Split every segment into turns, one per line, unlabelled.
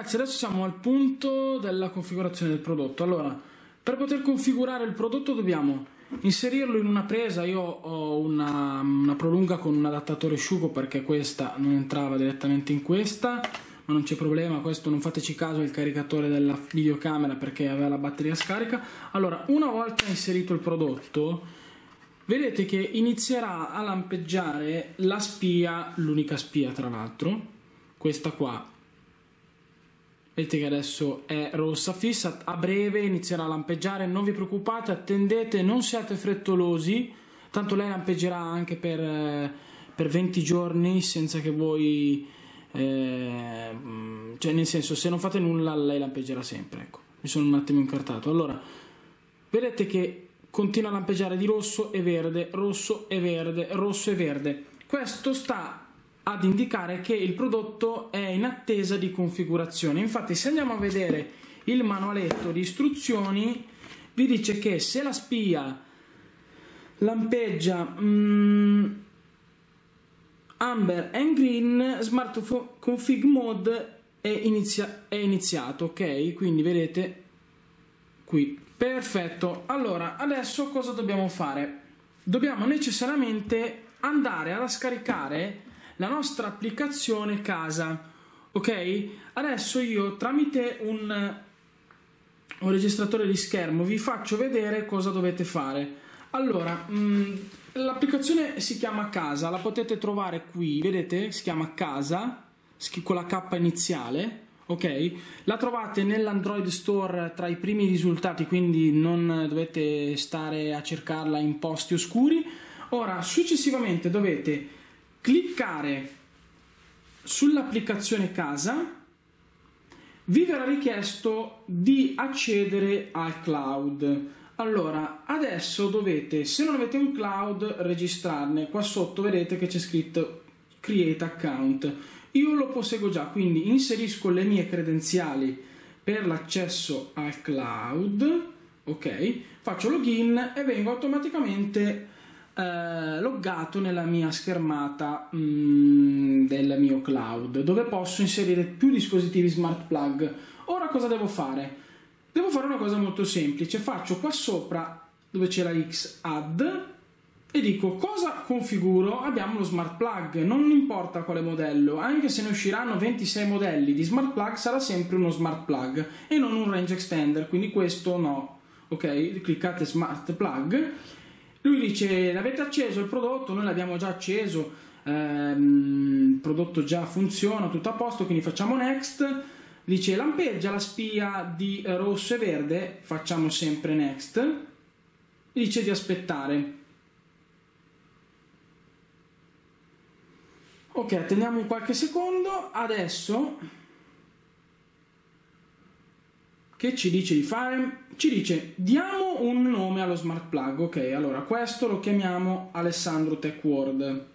Ragazzi, adesso siamo al punto della configurazione del prodotto. Allora, per poter configurare il prodotto dobbiamo inserirlo in una presa. Io ho una prolunga con un adattatore asciugo perché questa non entrava direttamente in questa, ma non c'è problema, questo non fateci caso, è il caricatore della videocamera perché aveva la batteria scarica. Allora, una volta inserito il prodotto, vedete che inizierà a lampeggiare la spia, l'unica spia tra l'altro, questa qua. Vedete che adesso è rossa fissa, a breve inizierà a lampeggiare, non vi preoccupate, attendete, non siate frettolosi, tanto lei lampeggerà anche per 20 giorni senza che voi, cioè nel senso, se non fate nulla lei lampeggerà sempre, ecco, mi sono un attimo incartato. Allora, vedete che continua a lampeggiare di rosso e verde, rosso e verde, rosso e verde. Questo sta ad indicare che il prodotto è in attesa di configurazione. Infatti, se andiamo a vedere il manualetto di istruzioni, vi dice che se la spia lampeggia amber and green, smart config mode è iniziato, ok? Quindi vedete qui, perfetto. Allora, adesso cosa dobbiamo fare? Dobbiamo necessariamente andare a scaricare la nostra applicazione casa, ok? Adesso io tramite un registratore di schermo vi faccio vedere cosa dovete fare. Allora, l'applicazione si chiama casa, la potete trovare qui, vedete? Si chiama casa, con la K iniziale, ok? La trovate nell'Android Store tra i primi risultati, quindi non dovete stare a cercarla in posti oscuri. Ora, successivamente dovete cliccare sull'applicazione casa, vi verrà richiesto di accedere al cloud. Allora, adesso dovete, se non avete un cloud, registrarne. Qua sotto vedete che c'è scritto Create Account. Io lo posseggo già, quindi inserisco le mie credenziali per l'accesso al cloud, ok? Faccio login e vengo automaticamente loggato nella mia schermata del mio cloud, dove posso inserire più dispositivi smart plug. Ora cosa devo fare? Devo fare una cosa molto semplice. Faccio qua sopra dove c'è la X add e dico cosa configuro. Abbiamo lo smart plug, non importa quale modello, anche se ne usciranno 26 modelli di smart plug, sarà sempre uno smart plug e non un range extender, quindi questo no, ok? Cliccate smart plug. Lui dice l'avete acceso il prodotto, noi l'abbiamo già acceso, il prodotto già funziona, tutto a posto, quindi facciamo next. Dice lampeggia la spia di rosso e verde, facciamo sempre next. Dice di aspettare. Ok, attendiamo qualche secondo. Adesso che ci dice di fare? Ci dice diamo un nome allo smart plug. Ok, allora questo lo chiamiamo Alessandro Tech World.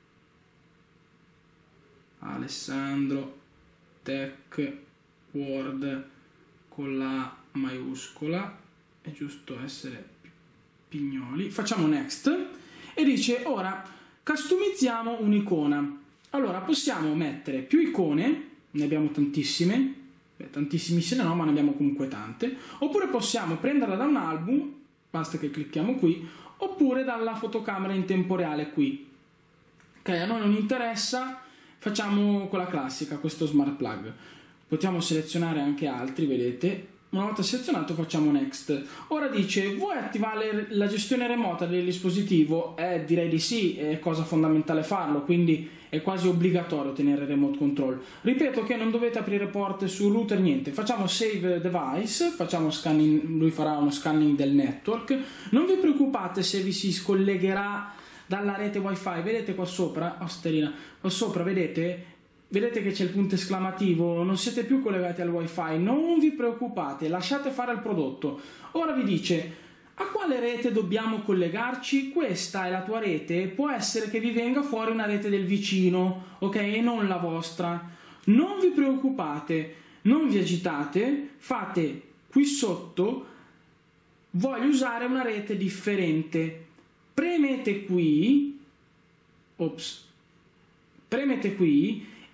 Alessandro Tech World con la maiuscola, è giusto essere pignoli. Facciamo next e dice ora customizziamo un'icona. Allora possiamo mettere più icone, ne abbiamo tantissime. Tantissimissime no, ma ne abbiamo comunque tante. Oppure possiamo prenderla da un album, basta che clicchiamo qui, oppure dalla fotocamera in tempo reale qui. Ok, a noi non interessa, facciamo quella classica, questo smart plug. Potremmo selezionare anche altri, vedete. Una volta selezionato facciamo next. Ora dice vuoi attivare la gestione remota del dispositivo? Direi di sì, è cosa fondamentale farlo, quindi è quasi obbligatorio tenere remote control. Ripeto che non dovete aprire porte sul router, niente. Facciamo save device, facciamo scanning, lui farà uno scanning del network. Non vi preoccupate se vi si scollegherà dalla rete wifi, vedete qua sopra, qua sopra vedete che c'è il punto esclamativo, non siete più collegati al wifi, non vi preoccupate, lasciate fare al prodotto. Ora vi dice a quale rete dobbiamo collegarci? Questa è la tua rete, può essere che vi venga fuori una rete del vicino, ok, e non la vostra. Non vi preoccupate, non vi agitate, fate qui sotto voglio usare una rete differente, premete qui, premete qui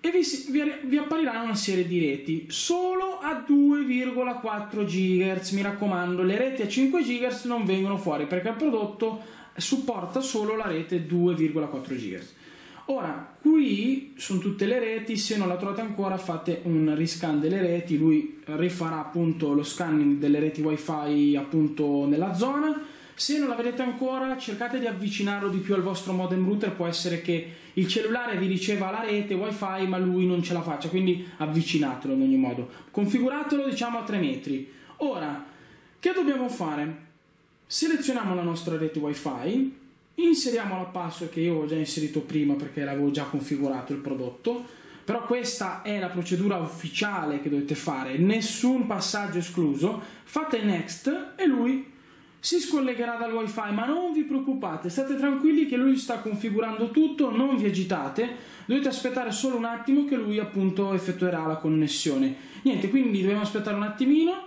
e vi appariranno una serie di reti solo a 2,4 GHz. Mi raccomando, le reti a 5 GHz non vengono fuori perché il prodotto supporta solo la rete 2,4 GHz. Ora, qui sono tutte le reti, se non la trovate ancora fate un riscan delle reti, lui rifarà appunto lo scanning delle reti wifi appunto nella zona. Se non la vedete ancora, cercate di avvicinarlo di più al vostro modem router, può essere che il cellulare vi riceva la rete wifi ma lui non ce la faccia, quindi avvicinatelo in ogni modo, configuratelo diciamo a 3 metri. Ora, che dobbiamo fare? Selezioniamo la nostra rete wifi, inseriamo la password che io ho già inserito prima perché l'avevo già configurato il prodotto, però questa è la procedura ufficiale che dovete fare, nessun passaggio escluso. Fate next e lui si scollegherà dal wifi, ma non vi preoccupate, state tranquilli che lui sta configurando tutto, non vi agitate, dovete aspettare solo un attimo che lui appunto effettuerà la connessione. Niente, quindi dobbiamo aspettare un attimino.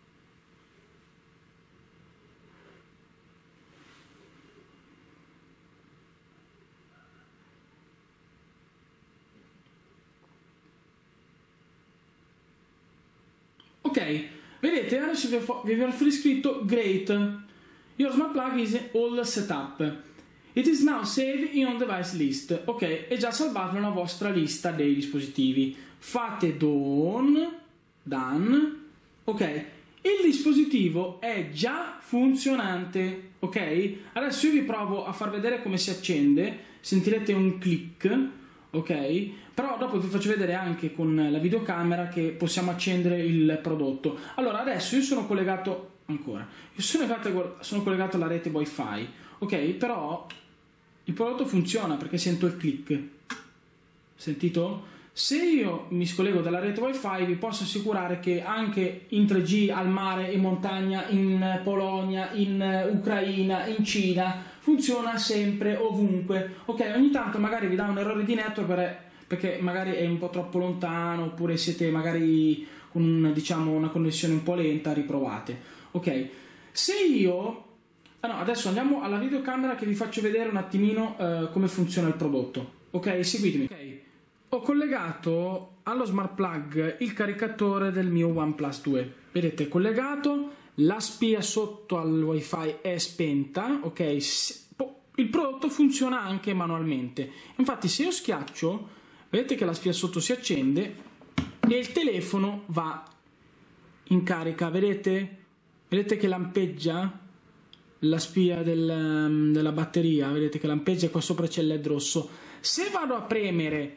Ok, vedete, adesso vi avrà fuori scritto Great, your smart plug is all set up. It is now saved in on device list. Ok, è già salvato nella vostra lista dei dispositivi. Fate done. Ok, il dispositivo è già funzionante. Ok, adesso io vi provo a far vedere come si accende. Sentirete un click. Ok, però dopo vi faccio vedere anche con la videocamera che possiamo accendere il prodotto. Allora adesso io sono collegato sono collegato alla rete wifi, ok, però il prodotto funziona perché sento il click, sentito? Se io mi scollego dalla rete wifi vi posso assicurare che anche in 3G al mare, in montagna, in Polonia, in Ucraina, in Cina funziona sempre ovunque. Ok, ogni tanto magari vi dà un errore di network perché magari è un po' troppo lontano oppure siete magari con diciamo una connessione un po' lenta, riprovate. Ok, se io adesso andiamo alla videocamera che vi faccio vedere un attimino come funziona il prodotto. Ok, seguitemi. Okay. Ho collegato allo smart plug il caricatore del mio OnePlus 2. Vedete, collegato, la spia sotto al wifi è spenta, ok? Il prodotto funziona anche manualmente. Infatti se io schiaccio, vedete che la spia sotto si accende e il telefono va in carica, vedete? Vedete che lampeggia la spia della batteria, vedete che lampeggia e qua sopra c'è il LED rosso. Se vado a premere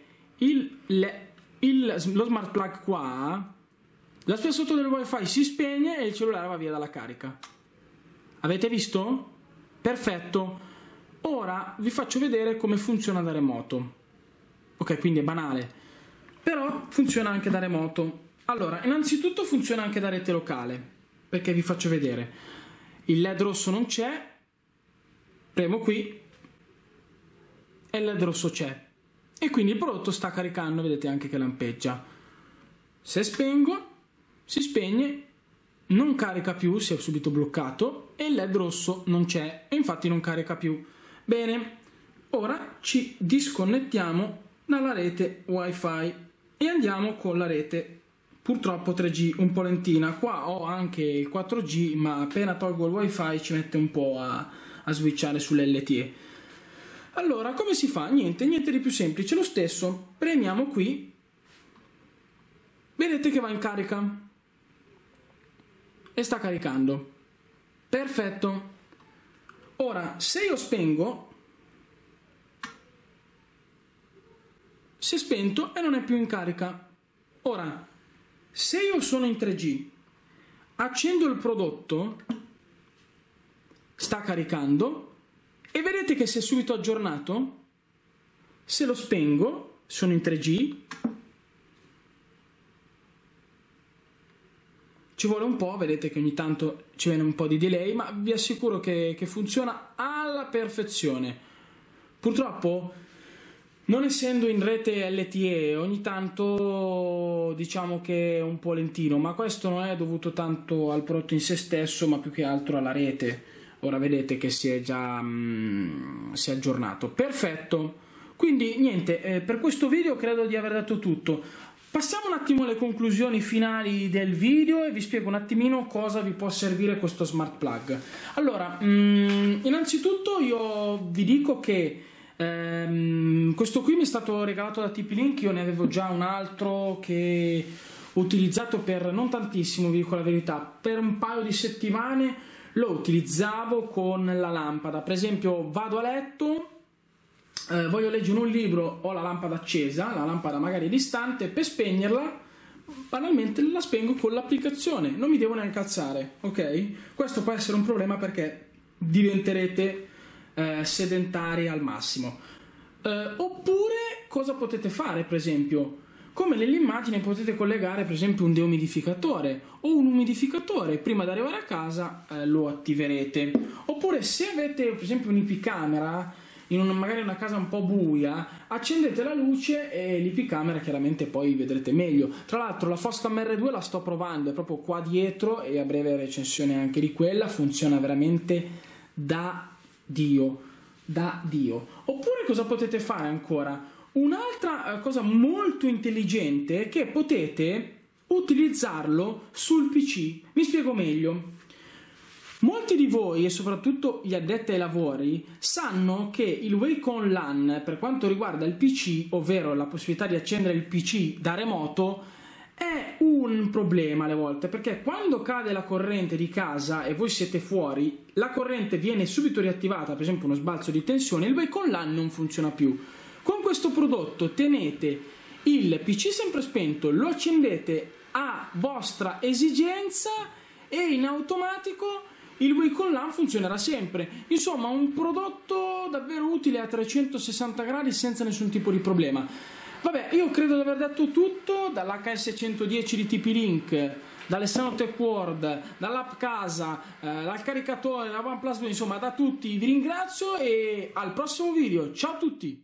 lo smart plug qua, la spia sotto del wifi si spegne e il cellulare va via dalla carica. Avete visto? Perfetto. Ora vi faccio vedere come funziona da remoto. Ok, quindi è banale, però funziona anche da remoto. Allora, innanzitutto funziona anche da rete locale, perché vi faccio vedere. Il LED rosso non c'è, premo qui e il LED rosso c'è. E quindi il prodotto sta caricando, vedete anche che lampeggia. Se spengo, si spegne, non carica più, si è subito bloccato e il LED rosso non c'è e infatti non carica più. Bene, ora ci disconnettiamo dalla rete wifi e andiamo con la rete purtroppo 3G un po' lentina. Qua ho anche il 4G ma appena tolgo il wifi ci mette un po' a switchare sull'LTE. Allora, come si fa? Niente di più semplice, lo stesso, premiamo qui, vedete che va in carica e sta caricando, perfetto. Ora, se io spengo, si è spento e non è più in carica. Ora, se io sono in 3G, accendo il prodotto, sta caricando, e vedete che si è subito aggiornato. Se lo spengo, sono in 3G, ci vuole un po', vedete che ogni tanto ci viene un po' di delay, ma vi assicuro che funziona alla perfezione. Purtroppo, non essendo in rete LTE, ogni tanto diciamo che è un po' lentino, ma questo non è dovuto tanto al prodotto in se stesso, ma più che altro alla rete. Ora vedete che si è già si è aggiornato. Perfetto. Quindi niente, per questo video credo di aver detto tutto. Passiamo un attimo alle conclusioni finali del video e vi spiego un attimino cosa vi può servire questo smart plug. Allora, innanzitutto io vi dico che questo qui mi è stato regalato da TP-Link, io ne avevo già un altro che ho utilizzato per non tantissimo, vi dico la verità, per un paio di settimane lo utilizzavo con la lampada. Per esempio vado a letto, voglio leggere un libro, ho la lampada accesa, la lampada magari distante, per spegnerla banalmente la spengo con l'applicazione, non mi devo neanche alzare, ok? Questo può essere un problema perché diventerete sedentari al massimo. Oppure cosa potete fare? Per esempio, come nell'immagine potete collegare per esempio un deumidificatore o un umidificatore, prima di arrivare a casa lo attiverete. Oppure se avete per esempio un'ipicamera magari una casa un po' buia, accendete la luce e l'ipicamera chiaramente poi vedrete meglio. Tra l'altro la Foscam R2 la sto provando, è proprio qua dietro e a breve recensione anche di quella, funziona veramente da Dio, da Dio. Oppure cosa potete fare ancora? Un'altra cosa molto intelligente è che potete utilizzarlo sul PC. Mi spiego meglio. Molti di voi, e soprattutto gli addetti ai lavori, sanno che il Wake on LAN per quanto riguarda il PC, ovvero la possibilità di accendere il PC da remoto, è un problema alle volte, perché quando cade la corrente di casa e voi siete fuori, la corrente viene subito riattivata, per esempio uno sbalzo di tensione, il Wake on LAN non funziona più. Con questo prodotto tenete il PC sempre spento, lo accendete a vostra esigenza e in automatico il Wake on LAN funzionerà sempre. Insomma, un prodotto davvero utile a 360 gradi senza nessun tipo di problema. Vabbè, io credo di aver detto tutto, dall'HS110 di TP-Link, dall'Alessandro TechWorld, dall'app casa, dal caricatore, da OnePlus 2, insomma da tutti vi ringrazio e al prossimo video. Ciao a tutti!